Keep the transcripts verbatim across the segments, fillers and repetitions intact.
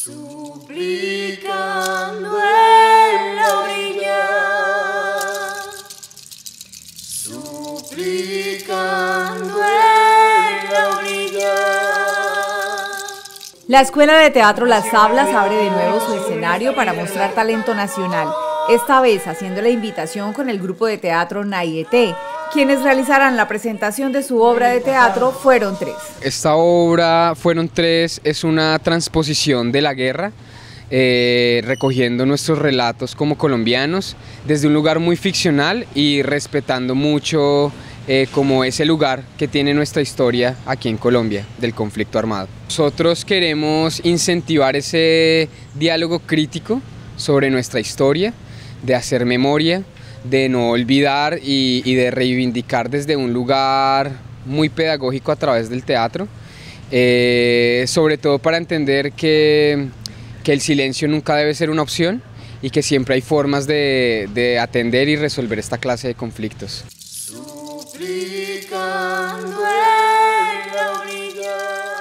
Suplicando en la orilla, suplicando en la orilla. La Escuela de Teatro Las Tablas abre de nuevo su escenario para mostrar talento nacional, esta vez haciendo la invitación con el grupo de teatro Naieté. Quienes realizarán la presentación de su obra de teatro fueron tres. Esta obra, fueron tres, es una transposición de la guerra, eh, recogiendo nuestros relatos como colombianos desde un lugar muy ficcional y respetando mucho eh, como ese lugar que tiene nuestra historia aquí en Colombia, del conflicto armado. Nosotros queremos incentivar ese diálogo crítico sobre nuestra historia, de hacer memoria, de no olvidar y, y de reivindicar desde un lugar muy pedagógico a través del teatro, eh, sobre todo para entender que, que el silencio nunca debe ser una opción y que siempre hay formas de, de atender y resolver esta clase de conflictos. Suplicando en la orilla.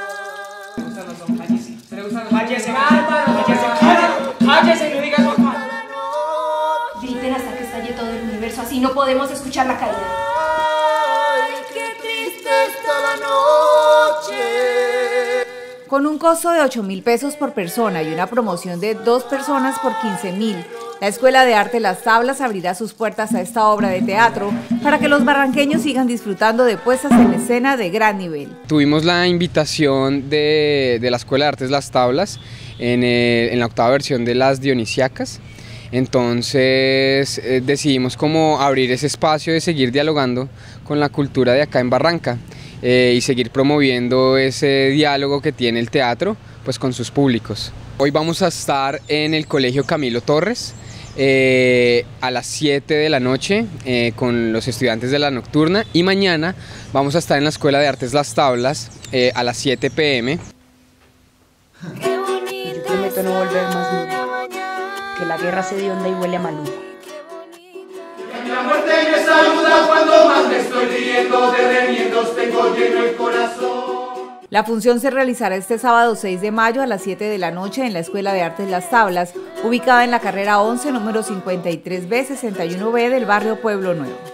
Cállese, Álvaro, cállese, cállese, no digas más. Griten hasta que estalle todo el universo, así no podemos escuchar la caída. Ay, qué triste está la noche. Con un costo de ocho mil pesos por persona y una promoción de dos personas por quince mil, la Escuela de Arte Las Tablas abrirá sus puertas a esta obra de teatro para que los barranqueños sigan disfrutando de puestas en escena de gran nivel. Tuvimos la invitación de, de la Escuela de Artes Las Tablas en, el, en la octava versión de Las Dionisíacas. Entonces eh, decidimos como abrir ese espacio de seguir dialogando con la cultura de acá en Barranca eh, y seguir promoviendo ese diálogo que tiene el teatro pues con sus públicos. Hoy vamos a estar en el Colegio Camilo Torres eh, a las siete de la noche eh, con los estudiantes de la nocturna y mañana vamos a estar en la Escuela de Artes Las Tablas eh, a las siete pe eme. Qué bonito. Yo prometo no volver más nunca. Que la guerra se dio onda y huele a maluco. La muerte me saluda cuando más me estoy riendo, de remiendos tengo lleno el corazón. La función se realizará este sábado seis de mayo a las siete de la noche en la Escuela de Artes Las Tablas, ubicada en la carrera once, número cincuenta y tres be, sesenta y uno be del barrio Pueblo Nuevo.